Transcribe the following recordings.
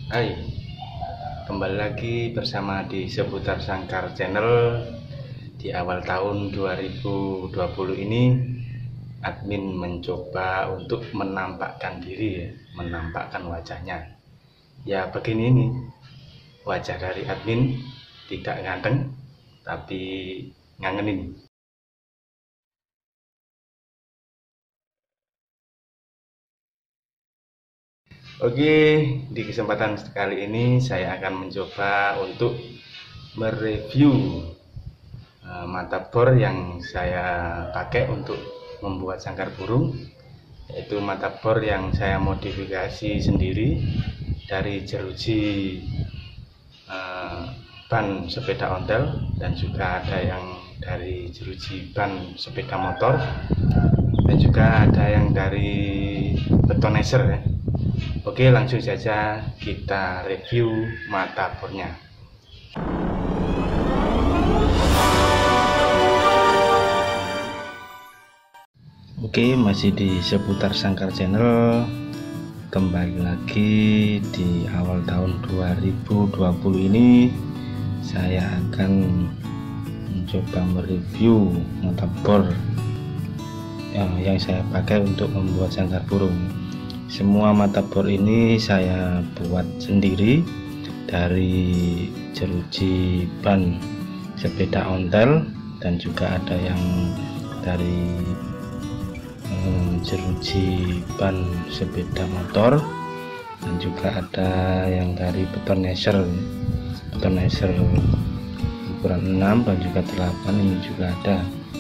Hai, kembali lagi bersama di Seputar Sangkar Channel. Di awal tahun 2020 ini, admin mencoba untuk menampakkan diri, menampakkan wajahnya. Ya begini ini, wajah dari admin tidak ganteng, tapi ngangenin. Oke, di kesempatan kali ini saya akan mencoba untuk mereview mata bor yang saya pakai untuk membuat sangkar burung, yaitu mata bor yang saya modifikasi sendiri dari jeruji ban sepeda ontel, dan juga ada yang dari jeruji ban sepeda motor, dan juga ada yang dari betoneser ya. Oke, langsung saja kita review mata bornya. Oke, masih di Seputar Sangkar Channel. Kembali lagi di awal tahun 2020 ini, saya akan mencoba mereview mata bor yang saya pakai untuk membuat sangkar burung. Semua mata bor ini saya buat sendiri dari jeruji ban sepeda ontel, dan juga ada yang dari jeruji ban sepeda motor, dan juga ada yang dari betoneser ukuran 6 dan juga 8, ini juga ada.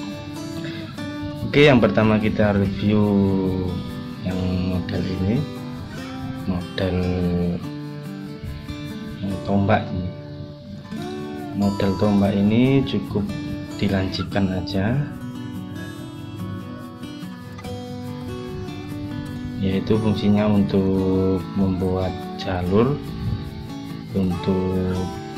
Oke, yang pertama kita review yang model ini, model tombak. Model tombak ini cukup dilancikan aja, yaitu fungsinya untuk membuat jalur untuk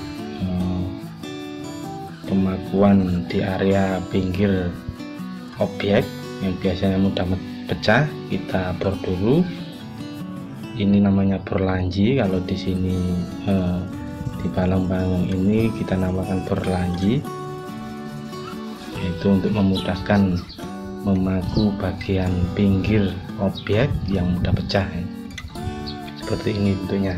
pemakuan di area pinggir objek yang biasanya mudah pecah. Kita bor dulu, ini namanya bor lanji. Kalau di sini di Palembang ini kita namakan bor lanji, yaitu untuk memudahkan memaku bagian pinggir objek yang mudah pecah ya. Seperti ini bentuknya.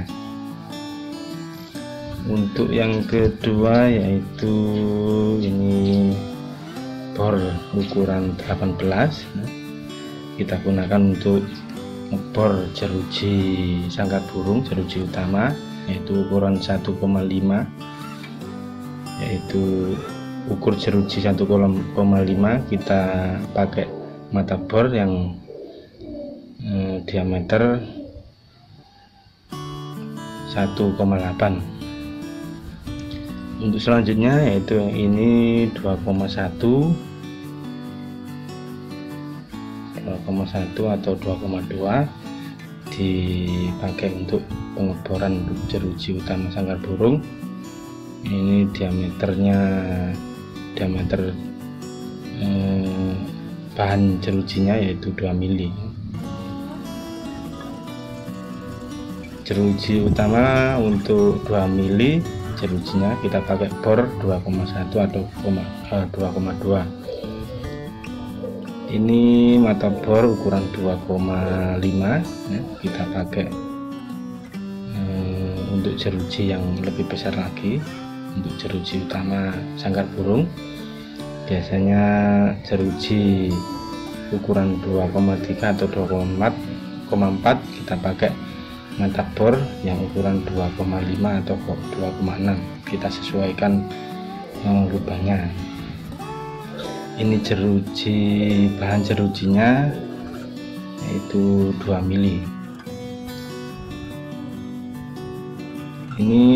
Untuk yang kedua yaitu ini bor ukuran 18, kita gunakan untuk ngebor jeruji sangkar burung, jeruji utama, yaitu ukuran 1,5, yaitu ukur jeruji 1,5 kita pakai mata bor yang diameter 1,8. Untuk selanjutnya yaitu ini 2,1 atau 2,2 dipakai untuk pengeboran jeruji utama sangkar burung. Ini diameter bahan jerujinya yaitu 2 mili. Jeruji utama untuk 2 mili jerujinya kita pakai bor 2,1 atau 2,2. Ini mata bor ukuran 2,5 ya, kita pakai untuk jeruji yang lebih besar lagi. Untuk jeruji utama sangkar burung biasanya jeruji ukuran 2,3 atau 2,4 kita pakai mata bor yang ukuran 2,5 atau 2,6. kita sesuaikan lubangnya. Ini jeruji, bahan jerujinya yaitu 2 mili. Ini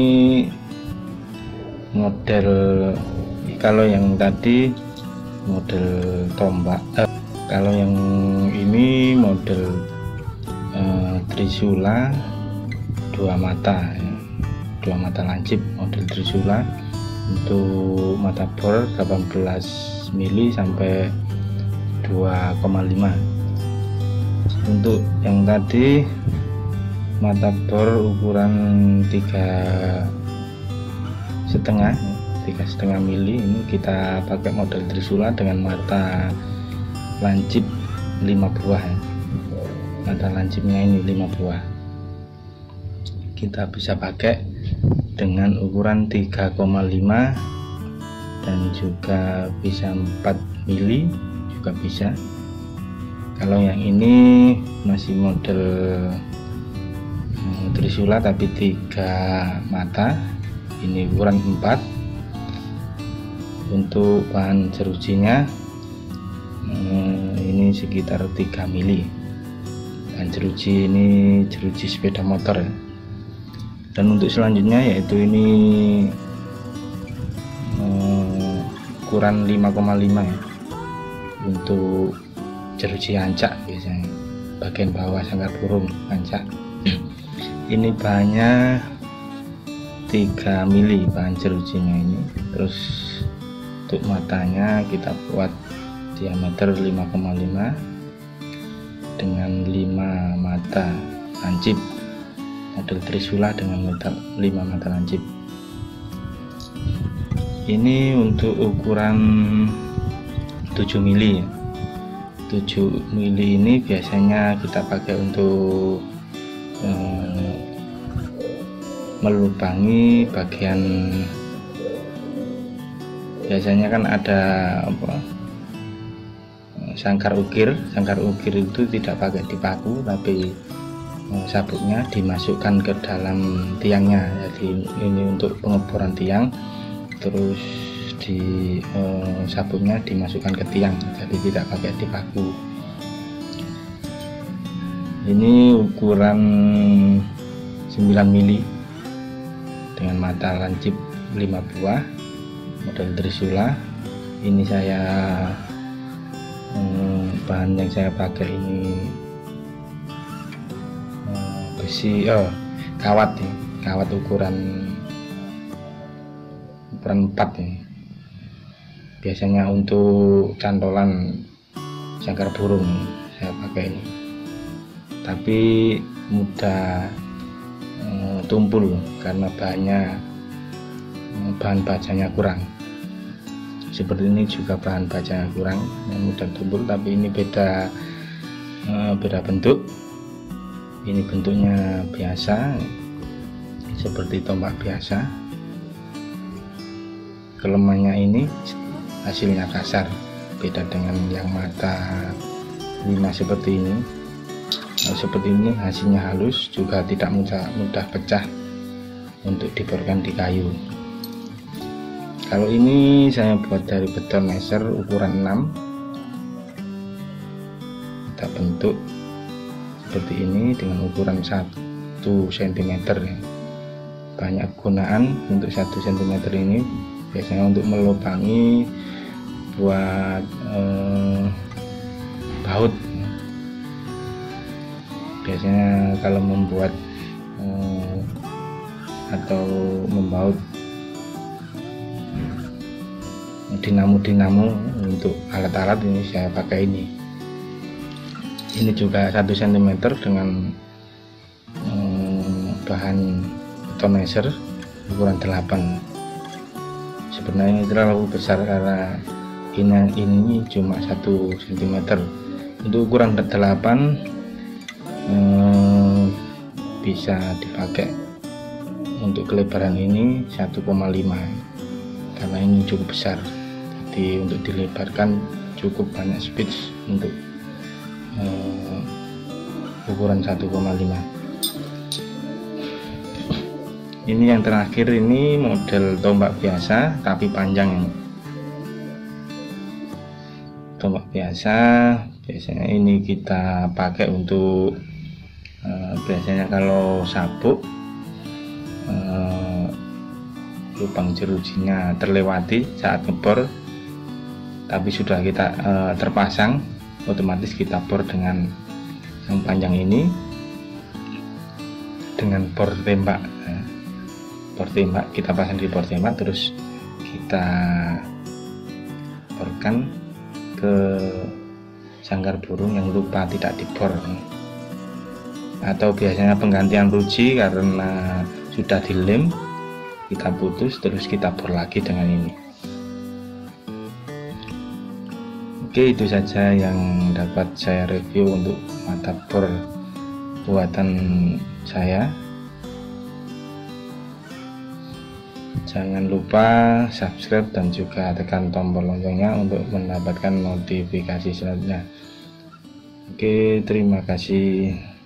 model, kalau yang tadi model tombak, kalau yang ini model Trisula 2 mata, 2 mata lancip, model Trisula. Untuk mata bor 18 mili sampai 2,5. Untuk yang tadi mata bor ukuran 3,5 mili. Ini kita pakai model Trisula dengan mata lancip 5 buah ya. Mata lancipnya ini 5 buah. Kita bisa pakai dengan ukuran 3,5 dan juga bisa 4 mili juga bisa. Kalau yang ini masih model Trisula tapi 3 mata, ini ukuran 4. Untuk bahan jerujinya ini sekitar 3 mili. Dan jeruji ini jeruji sepeda motor ya. Dan untuk selanjutnya yaitu ini ukuran 5,5 ya, untuk jeruji ancak biasanya bagian bawah sangkar burung ancak. Ini bahannya 3 mili bahan jerujinya ini. Terus untuk matanya kita buat diameter 5,5 dengan 5 mata lancip, model Trisula dengan 5 mata lancip. Ini untuk ukuran 7 mili. 7 mili ini biasanya kita pakai untuk melubangi bagian, biasanya kan ada sangkar ukir itu tidak pakai dipaku tapi sabuknya dimasukkan ke dalam tiangnya. Jadi ini untuk pengeboran tiang, terus di sabuknya dimasukkan ke tiang, jadi tidak pakai dipaku. Ini ukuran 9 mili dengan mata lancip 5 buah, model Trisula. Ini saya bahan yang saya pakai ini besi kawat ya, kawat ukuran 4 ini. Biasanya untuk cantolan sangkar burung saya pakai ini, tapi mudah tumpul karena bahan bajanya kurang. Seperti ini juga bahan bajanya kurang, yang mudah tumpul, tapi ini beda bentuk. Ini bentuknya biasa seperti tombak biasa. Kelemahannya ini hasilnya kasar, beda dengan yang mata 5 seperti ini. Seperti ini hasilnya halus, juga tidak mudah pecah untuk diborkan di kayu. Kalau ini saya buat dari beton meser ukuran 6. Kita bentuk seperti ini dengan ukuran 1 cm ya. Banyak gunaan untuk 1 cm ini, biasanya untuk melubangi buat baut. Biasanya kalau membuat atau membaut dinamo untuk alat-alat, ini saya pakai ini. Ini juga 1 cm dengan bahan beton meser ukuran 8. Sebenarnya terlalu besar karena ini cuma 1 cm. Untuk ukuran 8 bisa dipakai. Untuk kelebaran ini 1,5 karena ini cukup besar, jadi untuk dilebarkan cukup banyak space untuk ukuran 1,5. Ini yang terakhir, ini model tombak biasa tapi panjang. Tombak biasa biasanya ini kita pakai untuk biasanya kalau sabuk lubang jerujinya terlewati saat ngebor, tapi sudah kita terpasang, otomatis kita bor dengan yang panjang ini dengan bor tembak. Bor tembak kita pasang di bor tembak, terus kita borkan ke sangkar burung yang lupa tidak dibor. atau biasanya penggantian ruji karena sudah dilem, kita putus terus kita bor lagi dengan ini. Oke, itu saja yang dapat saya review untuk motherboard buatan saya. Jangan lupa subscribe dan juga tekan tombol loncengnya untuk mendapatkan notifikasi selanjutnya. Oke, terima kasih.